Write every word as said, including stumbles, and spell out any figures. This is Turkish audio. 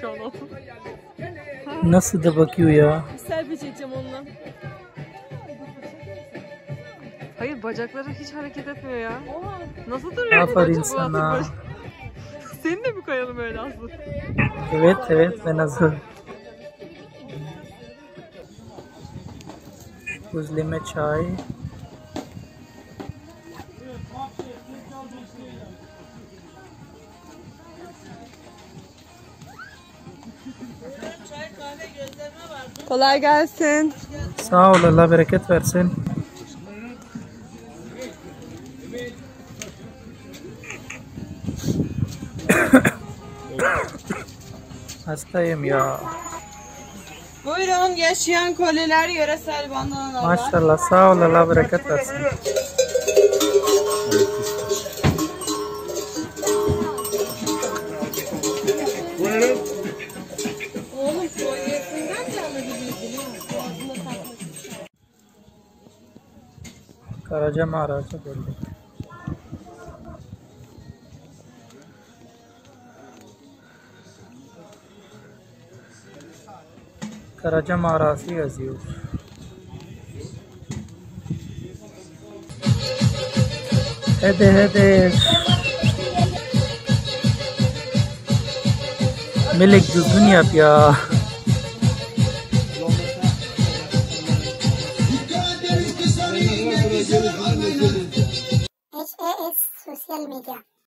onu. Nasıl da bakıyor ya. Bir selfie çekeceğim onunla. Hayır, bacakları hiç hareket etmiyor ya. Nasıl duruyor? Aferin sana. Seni de mi koyalım öyle Aslı? Evet evet, ben hazır. Buzleme çay. Kolay gelsin. Sağ ol, Allah bereket versin. Hastayım ya. Buyurun, yaşayan koliler yöresel bandanalar. Maşallah, sağ ol, Allah bereket versin. Oğlum kolyesinden de alabilirdin. Karaca mağarası geldik. Karaca mağarası yazıyor. Hadi hadi. Melek düzgün yap ya.